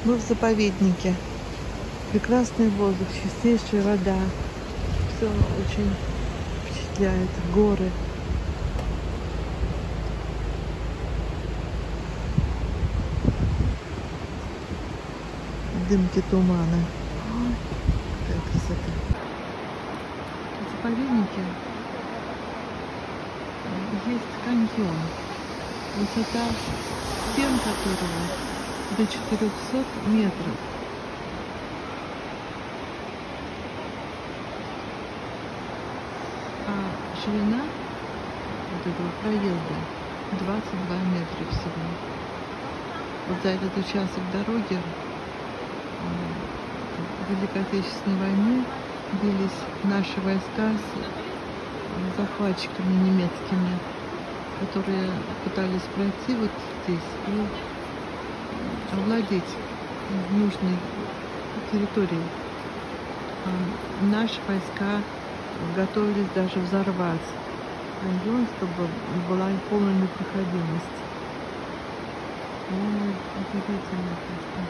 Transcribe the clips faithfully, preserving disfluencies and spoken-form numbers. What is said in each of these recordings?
Мы в заповеднике. Прекрасный воздух, чистейшая вода. Все очень впечатляет. Горы. Дымки тумана. Ой, какая красота. В заповеднике есть каньон, высота стен которого до четырёхсот метров. А ширина вот этого проезда двадцать два метра всего. Вот за этот участок дороги в Великой Отечественной войне бились наши войска с захватчиками немецкими, которые пытались пройти вот здесь и овладеть нужной территорией. Наши войска готовились даже взорвать каньон, чтобы была полная непроходимость. Ой, удивительно просто.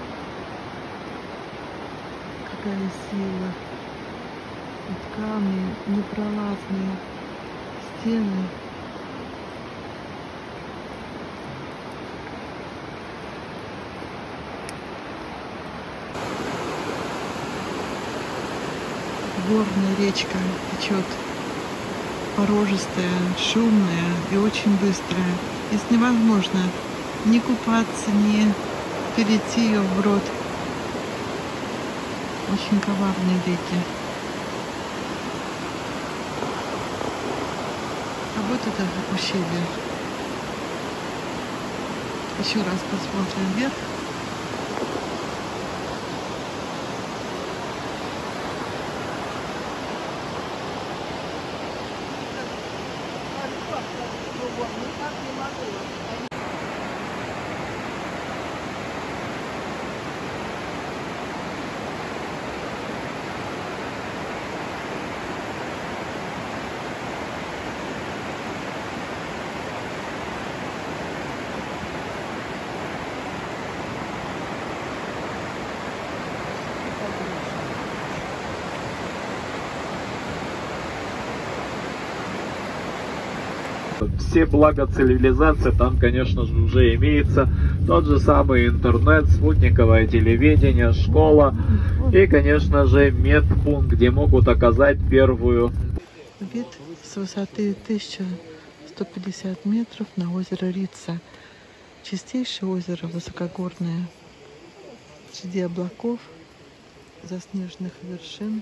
Какая сила. Вот камни, непролазные стены. Горная речка течет, порожистая, шумная и очень быстрая. Здесь невозможно ни купаться, ни перейти ее вброд. Очень коварные реки. А вот это ущелье. Еще раз посмотрим вверх. Все блага цивилизации там, конечно же, уже имеется. Тот же самый интернет, спутниковое телевидение, школа и, конечно же, медпункт, где могут оказать первую. Вид с высоты тысяча сто пятьдесят метров на озеро Рица. Чистейшее озеро, высокогорное, среди облаков, заснеженных вершин.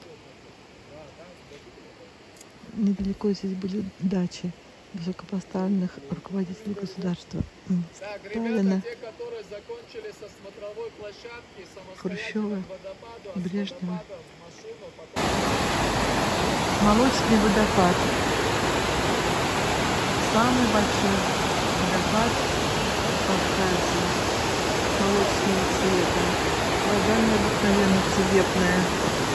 Недалеко здесь были дачи высокопоставленных руководителей государства. Сталина, Хрущева, Брежнева. Молочный водопад. Самый большой водопад в Кавказе. Молочного цвета. Вода необыкновенно цветная.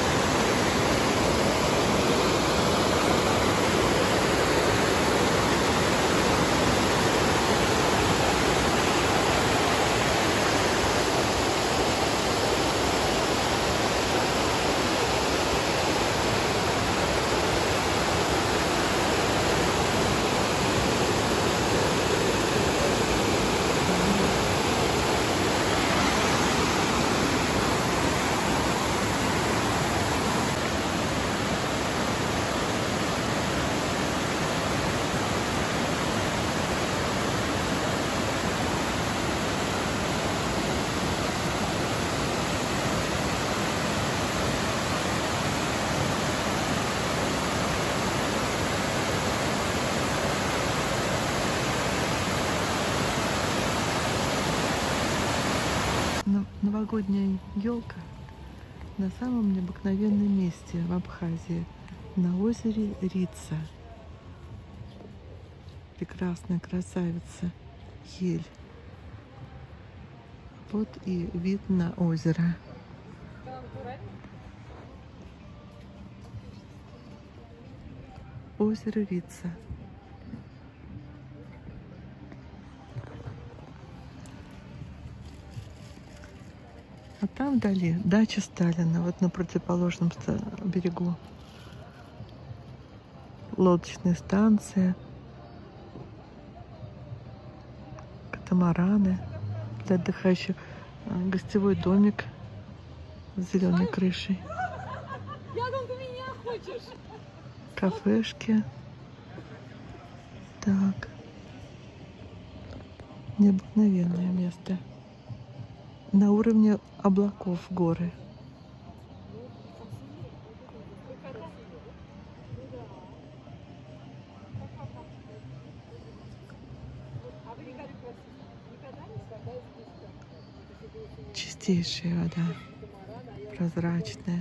Новогодняя елка на самом необыкновенном месте в Абхазии, на озере Рица. Прекрасная красавица ель. Вот и вид на озеро. Озеро Рица. Там вдали дача Сталина, вот на противоположном берегу. Лодочная станция, катамараны для отдыхающих, гостевой домик с зеленой крышей, кафешки. Так, необыкновенное место. На уровне облаков горы. Чистейшая вода, прозрачная.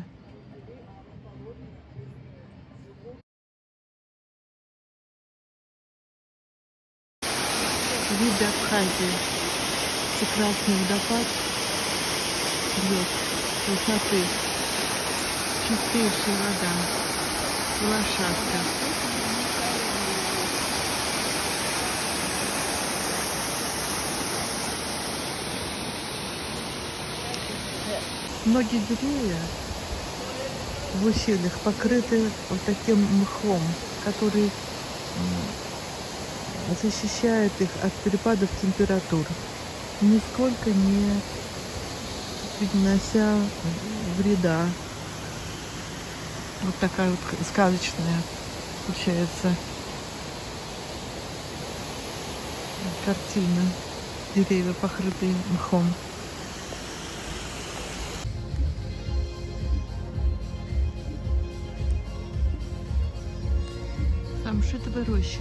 Виды Абхазии. Прекрасный водопад бьет с высоты. Чистейшая вода. Лошадка. Многие деревья в ущельях покрыты вот таким мхом, который защищает их от перепадов температур, нисколько не принося вреда. Вот такая вот сказочная получается картина. Деревья, покрытые мхом. Самшитовая роща.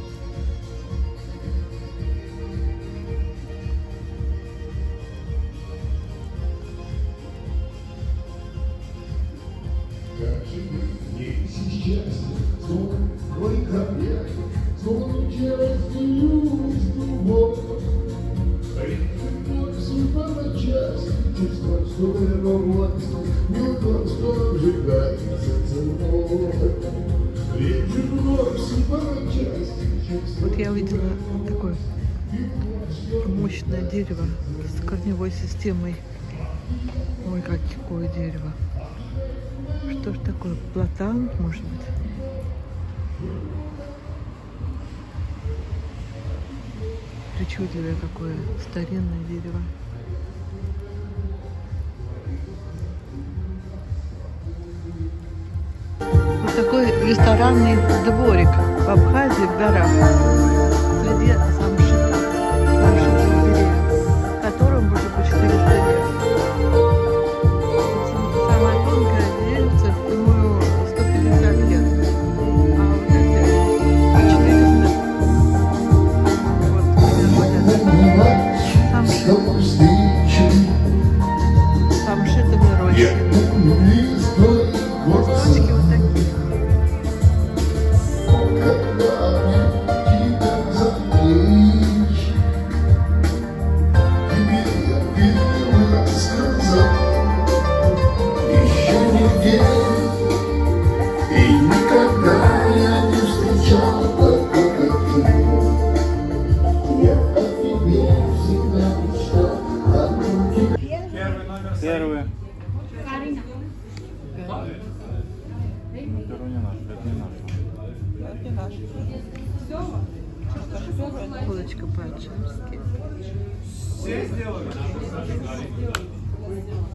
Вот я увидела такое мощное дерево с корневой системой. Ой, какое дерево. Что ж такое? Платан, может быть? Причудливое какое старинное дерево. Вот такой ресторанный дворик в Абхазии, в горах, среди самшита, самшитового деревья, которому уже по четыреста лет. Самая тонкая деревца, думаю, сто пятьдесят лет, а вот эти четыреста. Вот, самшит. Самшитовые рощи. Кусочки вот такие. Первый. Первый не наш, это не наш. Булочка по-аджарски.